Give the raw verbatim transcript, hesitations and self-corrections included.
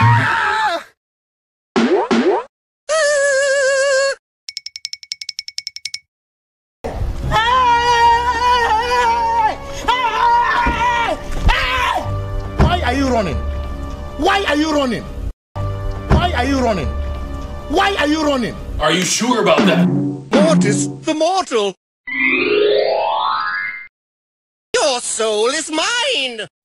Why are you running? Why are you running? Why are you running? Why are you running? Are you sure about that? Mortis, the mortal! Your soul is mine!